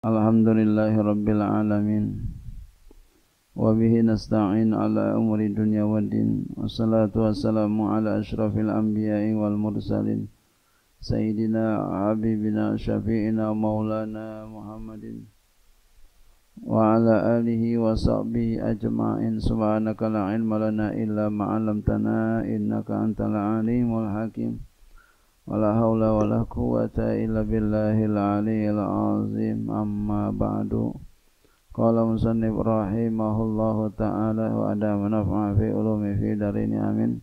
Alhamdulillahi Rabbil Alamin. Wabihi nasta'in ala umuri dunya wa din. Wassalatu wassalamu ala ashrafil anbiya'i wal mursalin. Sayyidina Habibina Syafi'ina Maulana Muhammadin. Wa ala alihi wa sahbihi ajma'in. Subhanaka la ilma lana illa ma'alamtana. Innaka antal alimul hakim. Wala hawla wala quwwata illa billahil aliyyil azim. Amma ba'du. Qala musannif rahimahullahu ta'ala wa adama naf'a fi ulumi fi darini amin.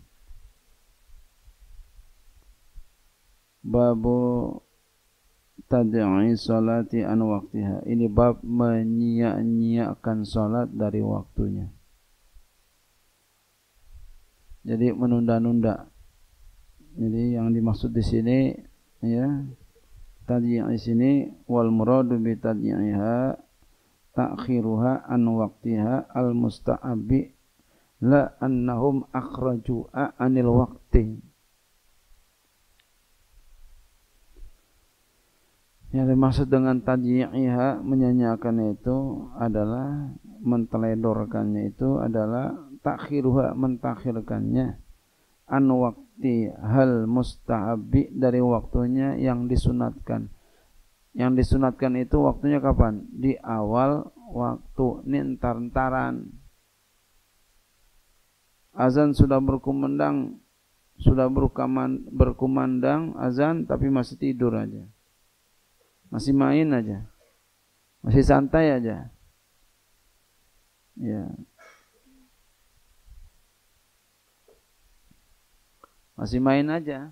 Babu tad'i salati an waqtiha. Ini bab menyia-nyiakan salat dari waktunya. Jadi menunda-nunda. Jadi yang dimaksud di sini ya tadyi' di sini wal muradu bi tadyi'iha ta'khiruha an waqtiha al musta'abi la annahum akhraju'a anil waqti. Yang dimaksud dengan tadyi'iha menyanyiakan itu adalah menteledorkannya, itu adalah ta'khiruha mentakhirkannya an waqti hal mustahabi dari waktunya yang disunatkan. Yang disunatkan itu waktunya kapan? Di awal waktu, ini entar-entaran. Azan sudah berkumandang, berkumandang azan tapi masih tidur aja. Masih main aja. Masih santai aja. Ya. Masih main aja.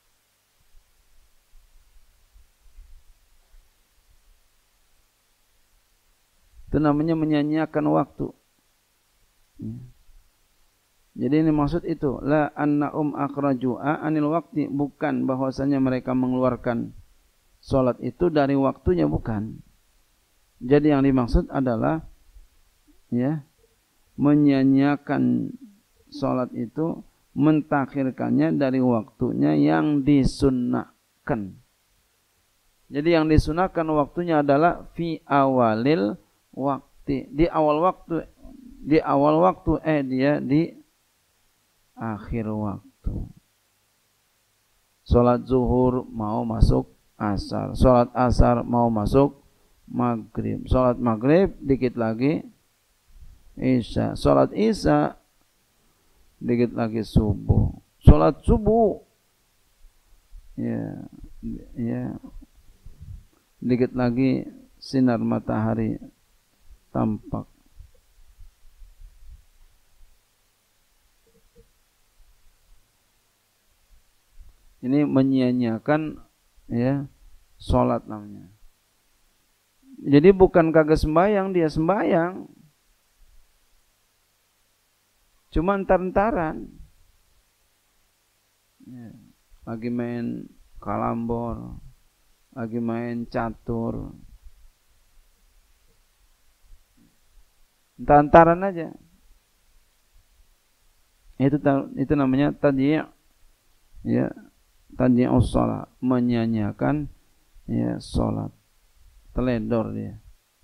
Itu namanya menyanyiakan waktu. Jadi ini maksud itu, la annahum akhraju'a anil waqti, bukan bahwasanya mereka mengeluarkan salat itu dari waktunya, bukan. Jadi yang dimaksud adalah ya menyanyiakan salat itu, mentakhirkannya dari waktunya yang disunnahkan. Jadi yang disunahkan waktunya adalah fi awalil waktu, di awal waktu, dia di akhir waktu. Salat zuhur mau masuk asar, salat asar mau masuk maghrib, salat maghrib dikit lagi isya, salat isya dikit lagi subuh, salat subuh ya dikit lagi sinar matahari tampak. Ini menyia-nyiakan ya salat namanya. Jadi bukan kagak sembahyang, dia sembahyang, cuma entar-entaran. Ya, lagi main kalambor, lagi main catur, entar-entaran aja. Itu namanya tadyi', ya, tadyi'us shalah, menyanyiakan ya salat, teledor dia.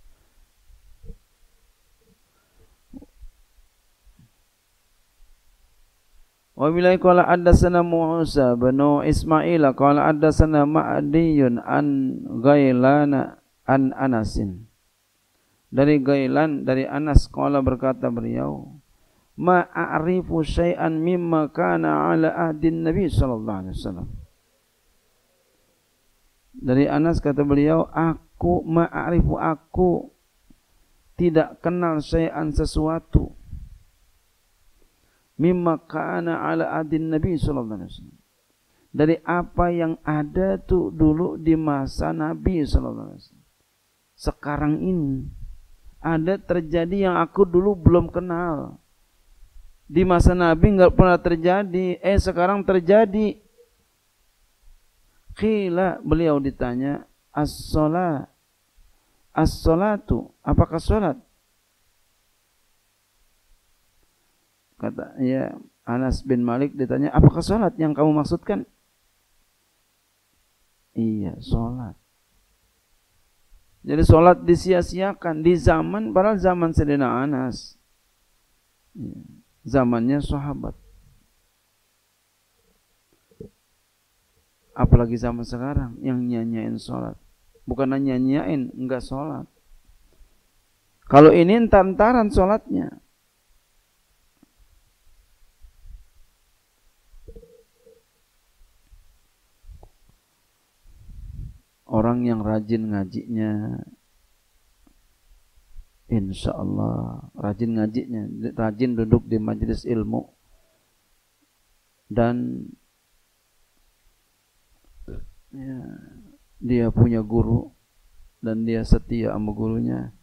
Wa bilai qala haddatsana Musa bin Ismail qala haddatsana Ma'diyun an Ghailana an Anasin. Dari Ghailan, dari Anas, qala berkata beliau, ma a'rifu syai'an mimma kana ala ahdin Nabi sallallahu alaihi wasallam. Dari Anas kata beliau, aku tidak kenal syai'an sesuatu mimma kana ala adin Nabi sallallahu alaihi wasallam, dari apa yang ada tuh dulu di masa Nabi sallallahu alaihi wasallam. Sekarang ini ada terjadi yang aku dulu belum kenal. Di masa Nabi enggak pernah terjadi, sekarang terjadi. Qila, beliau ditanya, as-salatu, apakah salat? Kata ya Anas bin Malik ditanya, apakah salat yang kamu maksudkan? Iya, salat. Jadi sholat disia-siakan di zaman, padahal zaman Sayyidina Anas, zamannya sahabat. Apalagi zaman sekarang yang nyanyain sholat. Bukan nyanyain, enggak sholat. Kalau ini entar-entaran sholatnya. Orang yang rajin ngajinya, insya Allah rajin ngajinya, rajin duduk di majelis ilmu, dan ya, dia punya guru dan dia setia sama gurunya,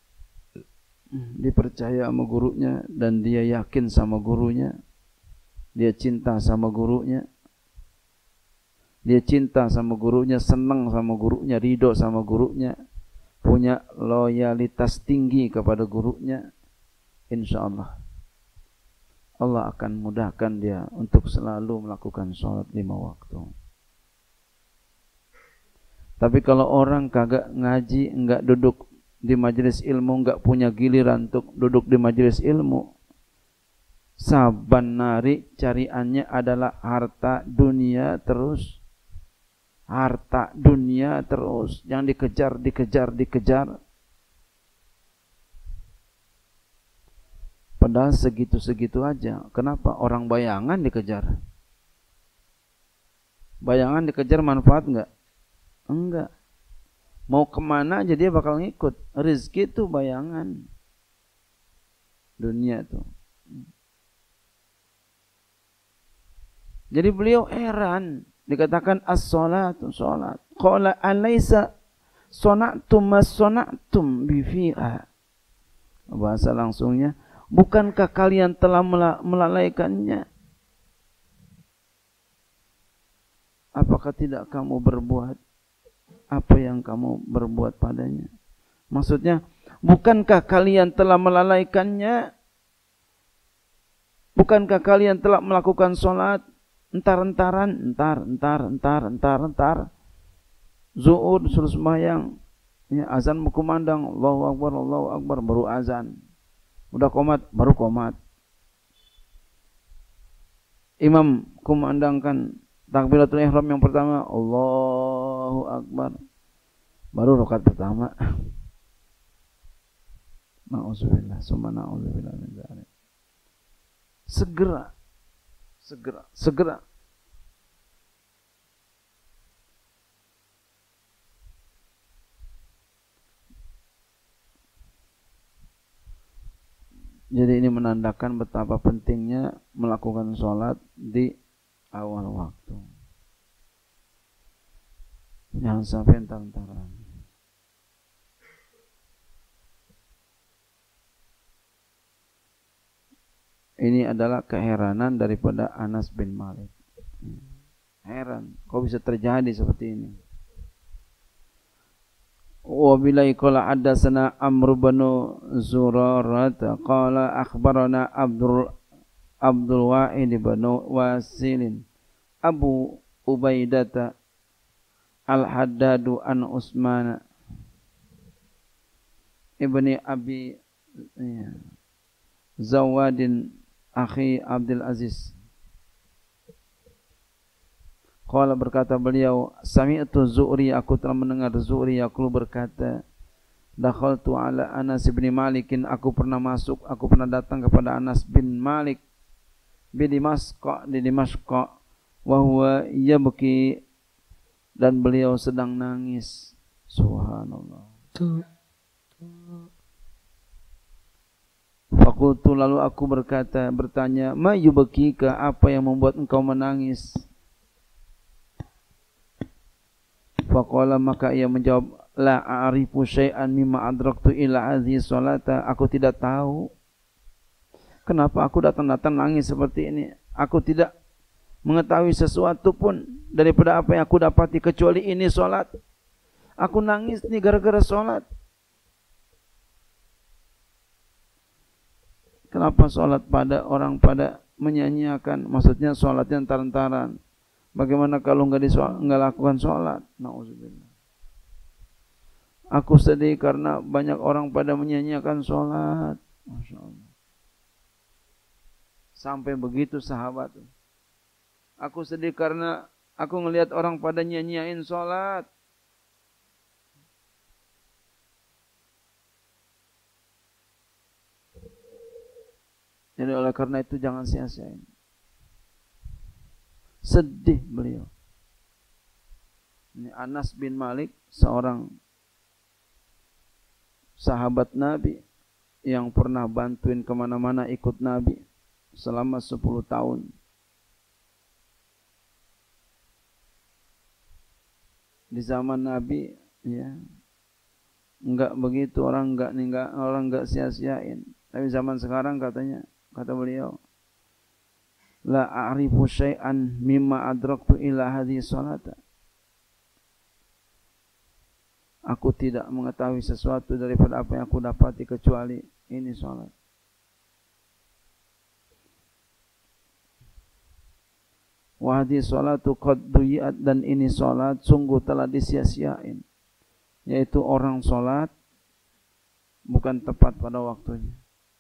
dipercaya sama gurunya dan dia yakin sama gurunya, dia cinta sama gurunya, dia cinta sama gurunya, senang sama gurunya, ridho sama gurunya, punya loyalitas tinggi kepada gurunya, insya Allah Allah akan mudahkan dia untuk selalu melakukan sholat 5 waktu. Tapi kalau orang kagak ngaji, enggak duduk di majelis ilmu, enggak punya giliran untuk duduk di majelis ilmu, saban nari cariannya adalah harta dunia terus. Harta dunia terus, yang dikejar. Padahal segitu-segitu aja. Kenapa? Orang bayangan dikejar. Bayangan dikejar manfaat enggak? Enggak. Mau kemana aja dia bakal ngikut. Rezeki itu bayangan. Dunia itu. Jadi beliau heran. Dikatakan as-salatu salat. Qala alaysa sana'tum mas-sana'tum bifiha. Bahasa langsungnya, bukankah kalian telah melalaikannya? Apakah tidak kamu berbuat apa yang kamu berbuat padanya? Maksudnya, bukankah kalian telah melalaikannya? Bukankah kalian telah melakukan salat entar. Zuhur suruh sembahyang, ya, azan berkumandang, Allahu Akbar, baru azan. Udah qomat, baru qomat. Imam kumandangkan takbiratul ihram yang pertama, Allahu Akbar, baru rakaat pertama. Na'udzubillah, summa na'udzubillah min dzalik. Segera. Jadi ini menandakan betapa pentingnya melakukan sholat di awal waktu. Jangan sampai entar-entaran. Ini adalah keheranan daripada Anas bin Malik. Heran, kok bisa terjadi seperti ini? Wa bilai qala haddatsana Amr bin Zurarah qala akhbarana Abdul Wa'id bin Wasil Abu Ubaidah Al-Haddad an Utsman ibni Abi Zawadin akhi Abdul Aziz. Qala berkata beliau, sami'tu Zuhri, aku telah mendengar Zuhri yaqulu berkata, dakhaltu ala Anas bin Malikin, aku pernah datang kepada Anas bin Malik di Dimashq, wa huwa yabki, dan beliau sedang nangis. Subhanallah. Fakultu, lalu aku bertanya, ma yubkika, apa yang membuat engkau menangis? Faqala, maka ia menjawab, la a'rifu syai'an mimma adraktu ila hadhihi salata, aku tidak tahu kenapa aku datang nangis seperti ini. Aku tidak mengetahui sesuatu pun daripada apa yang aku dapati kecuali ini salat. Aku nangis nih gara-gara salat. Kenapa salat orang pada menyanyiakan, maksudnya salatnya entar-entaran. Bagaimana kalau enggak lakukan salat? Nauzubillah. Aku sedih karena banyak orang pada menyanyiakan sholat. Masya Allah. Sampai begitu sahabat. Aku sedih karena aku ngelihat orang pada nyanyiain sholat. Jadi oleh karena itu jangan sia-siain. Sedih beliau. Ini Anas bin Malik, seorang sahabat Nabi yang pernah bantuin kemana-mana ikut Nabi selama 10 tahun. Di zaman Nabi, ya, enggak begitu, orang enggak sia-siain. Tapi zaman sekarang katanya, kata beliau, la a'rifu syai'an mimma adraktu ila hadhihi salata. Aku tidak mengetahui sesuatu daripada apa yang aku dapati kecuali ini salat. Wa hadhihi salatu qad duyiat, dan ini salat sungguh telah disia-siain. Yaitu orang salat bukan tepat pada waktunya.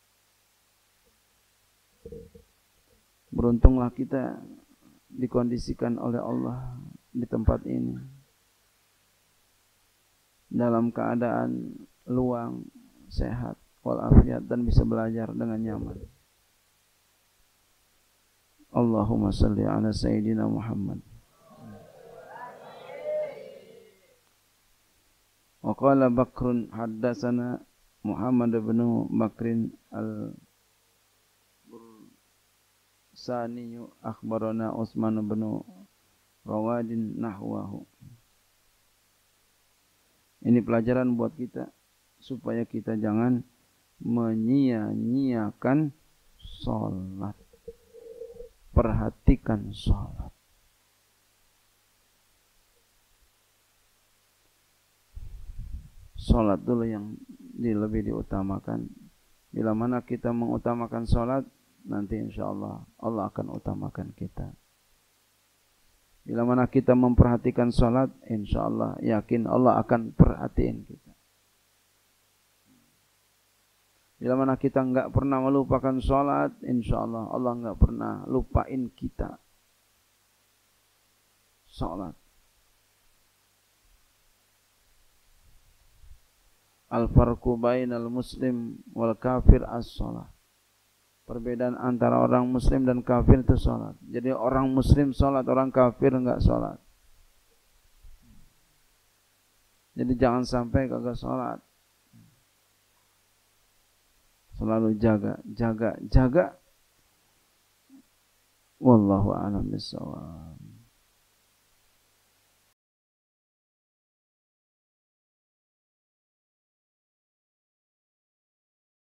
Beruntunglah kita dikondisikan oleh Allah di tempat ini dalam keadaan luang, sehat, walafiat, dan bisa belajar dengan nyaman. Allahumma salli ala Sayyidina Muhammad. Wa qala Bakrun haddatsana Muhammad bin Bakrin al-Saniyu akhbarana Utsman bin Rawadin nahwahu. Ini pelajaran buat kita supaya kita jangan menyia-nyiakan sholat. Perhatikan sholat. Sholat dulu yang lebih diutamakan. Bila mana kita mengutamakan sholat, nanti insya Allah Allah akan utamakan kita. Bila mana kita memperhatikan sholat, insya Allah yakin Allah akan perhatiin kita. Bila mana kita enggak pernah melupakan sholat, insya Allah Allah enggak pernah lupain kita sholat. Al-farqu bainal muslim wal kafir as-sholat. Perbedaan antara orang muslim dan kafir itu sholat. Jadi orang muslim sholat, orang kafir enggak sholat. Jadi jangan sampai kagak sholat. Selalu jaga. Wallahu a'lam bishawab.